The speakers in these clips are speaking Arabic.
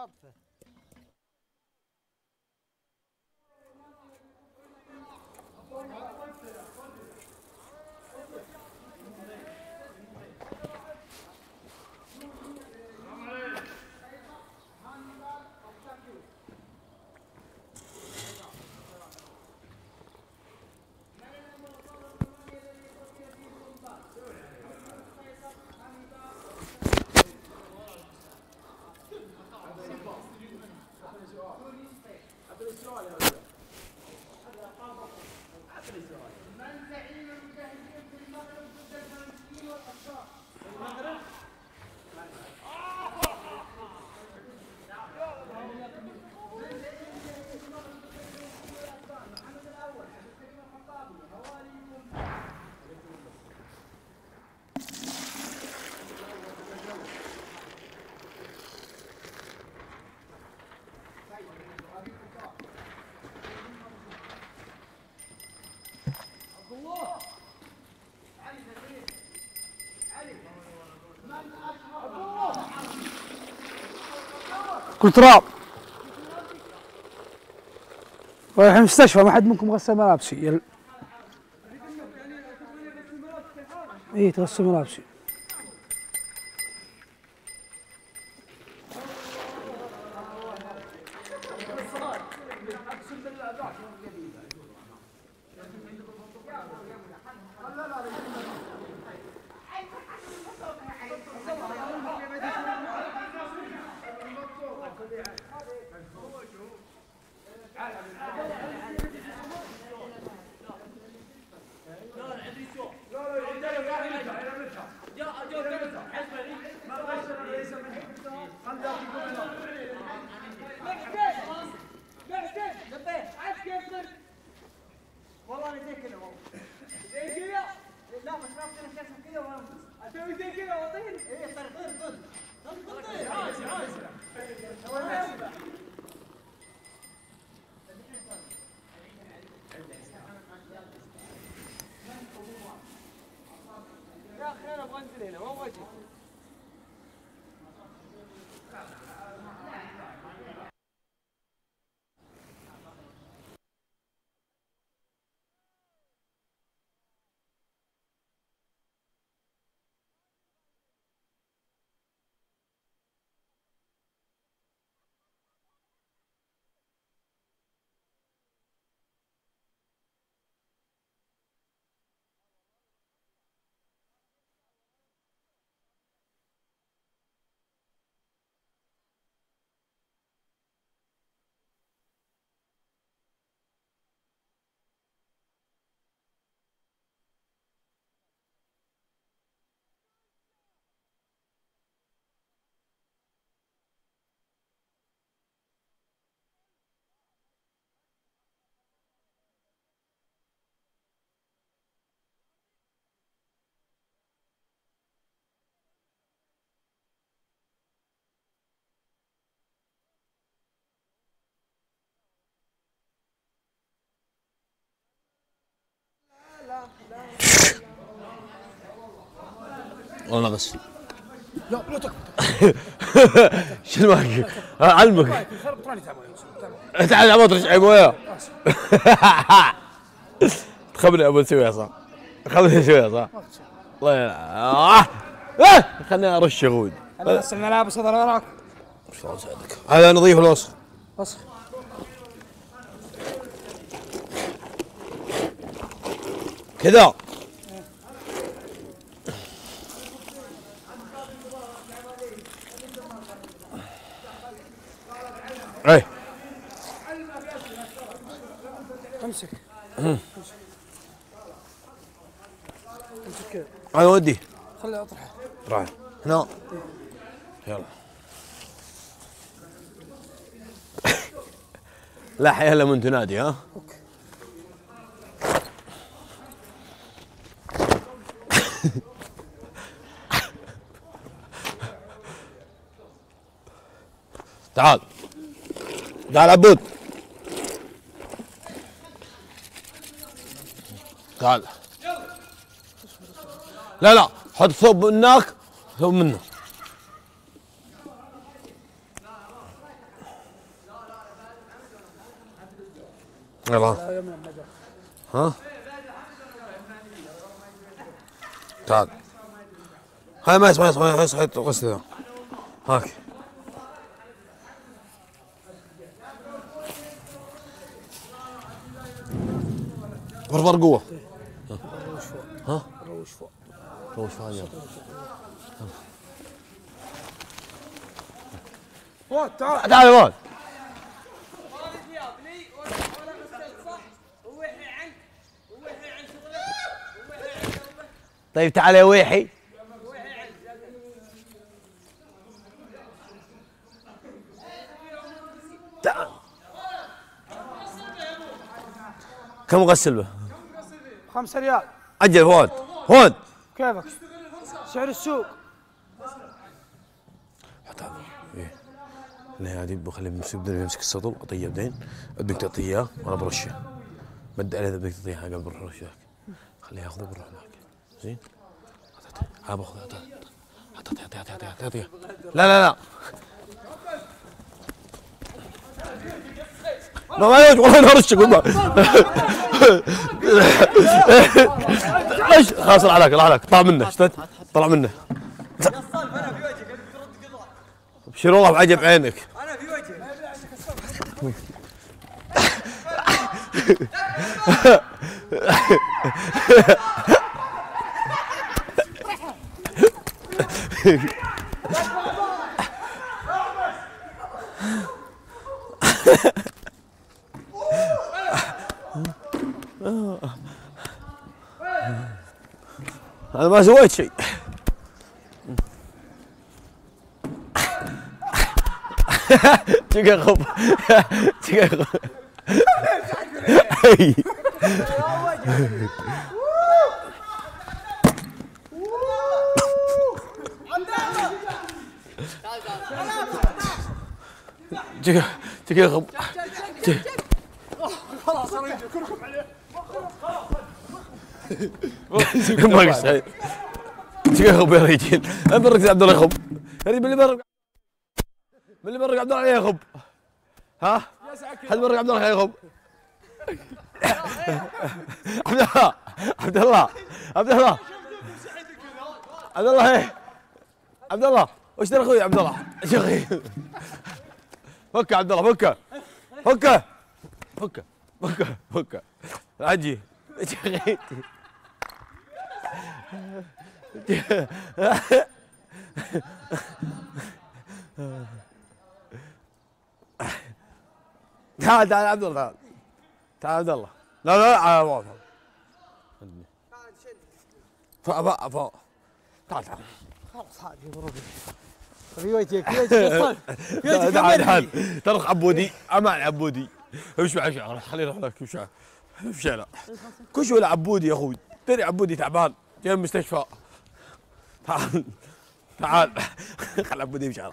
عاطفه. كل تراب رايح المستشفى. ما حد منكم غسل ملابسي؟ ايه تغسل ملابسي. والله انا زي كذا والله زي كذا. لا بس ما اقدر اسوي كذا وانفس. اسوي زي كذا واطير. ايه طير عايش يا اخي انا ابغى انزل هنا ما ابغى اجي. والله غسل. لا لا تكفى. شنو معك؟ علمك. تعال يا مطرش عيب وياه. تخبرني ابو سوية صح؟ خذني شوية صح؟ الله يلعن. خليني ارش غود. انا غسل ملابس هذا وراك. شلون اساعدك؟ هذا نظيف ولا وسخ؟ وسخ. كذا. ايه امسك. امسك كذا. انا ودي. خليه اطرحه. راح هنا. يلا. لا حياه الا من تنادي ها. اوكي. تعال تعال عبود تعال. لا لا حط ثوب هناك ثوب منه. يلا ها تعال هاي ما يصحى غسل هاك فرفر قوة ها روش فوق روش فوق فوق تعال تعال يا ولد طيب تعال يا ويحي تعال كم غسل به؟ 5 ريال اجل فؤاد فؤاد كيفك؟ سعر السوق حط هذا ايه انا هادي بخليه بدون يمسك السطل اعطيه بعدين بدك تعطيه اياه وانا برشه بدي عليه اذا بدك تعطيه حاجه قبل برشك خليه ياخذه بروح هناك زين ها باخذ اعطيه لا ما يوجد والله انا ارشك والله ليش خلاص راح عليك طلع منه طلع منه ابشر والله بعجب عينك انا في وجهك انا ما سويت شيء تيجي خب تيجي خب تيجي خب خلاص انا كلكم عليه ما قصير تيجي خب يا رجال انا برك عبد الله خب اللي برك عبد الله عليه خب ها حد برك عبد الله عليه خب عبد الله ايه عبد الله وش ترى اخوي عبد الله شيخي فك عبد الله فك عجي شيخي تعال عبد الله تعال عبد الله لا فوق تعال خلاص هذه ضروري في وجهك تعال ترى عبودي امان عبودي امشي معي شعر خلينا هناك امشي لا كل شوي عبودي يا اخوي ترى عبودي تعبان جاي من المستشفى تعال خل عبودي يمشي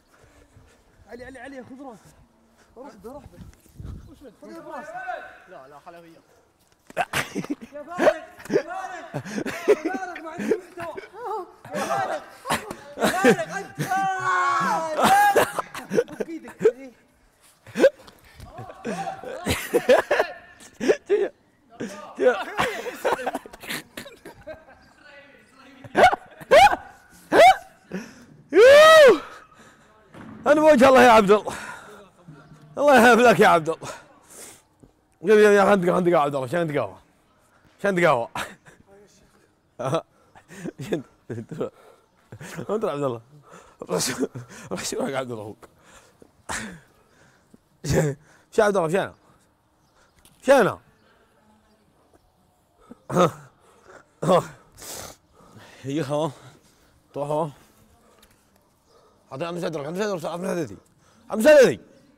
علي خذ راسه روح به وش بدك خذ براسه لا خليه وياك يا فارق ما عندك محتوى يا فارق انت فك ايدك انا بوجه الله يا عبد الله الله يهاب لك يا عبد الله يا عندك قهوه عبد الله شنت قهوه انت عبد الله روح شو عبد الله اخوك شو عبد الله شانا هي ها طه عم صدرك عم صدري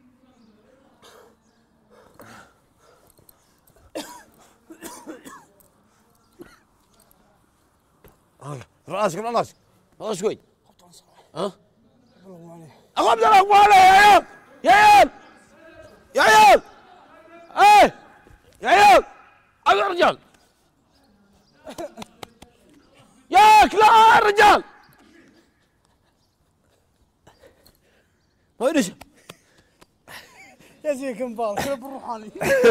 راسك شوي ها اخو عبد الله اقوى عليه يا عيال ايه يا عيال يا رجال ياك لا الرجال ما يدش يا زيك مبارك كله بالروحاني.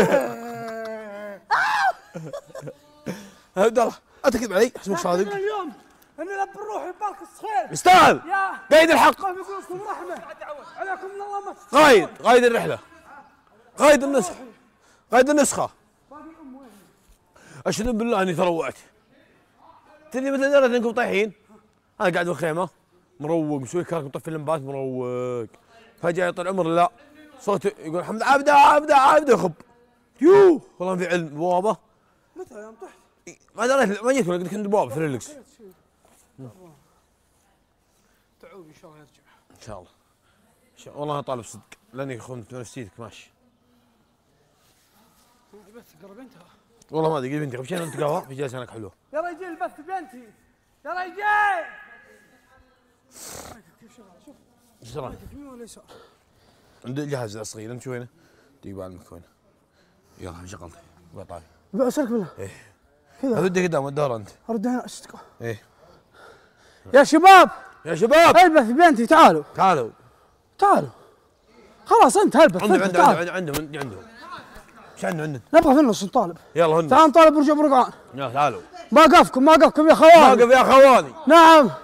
عبد الله لا تكذب علي حسبك صادق. اليوم انا بالروح يبارك الصخير. يستاهل. يا قايد الحق. الله يقول لكم رحمه عليكم من الله ما قايد الرحله. قايد النسخه. قايد النسخه. اشهد بالله اني تروعت. تدري مثل درجه انكم طايحين. انا قاعد بالخيمه مروق مسوي كرك مطفي اللمبات مروق. فجاه يطلع عمر لا صوت يقول حمد عبده يخب. يوه والله في علم بوابه. متى يوم طحت؟ ما دريت ما جيت ولا كنت بوابه في الريلكس. تعود ان شاء الله يرجع. ان شاء الله. والله انا طالب صدق لاني خنت نفسيتك ماشي. بس قربتها. والله ما ادري بنتي مشينا انت قهوه في جلسه هناك حلوه. يا رجال بث بنتي يا رجال. كيف شغال شوف. ايش رايك؟ يمين ولا يسار؟ عند الجهاز الصغير انت وينه؟ دقيقه بعلمك وينه. يلا شغلتي قطعي. بأسرك بالله. ايه كذا. هذا قدام الدور انت. ارد هنا اشتكوا. ايه يا شباب يا شباب البث بنتي تعالوا. تعالوا خلاص انت البث. عندهم ايش عندهم؟ نبغى في النص نطالب. يلا هن تعال نطالب برجع برقعان. يلا تعالوا. ما قفكم يا خوان. واقف يا خواني. نعم.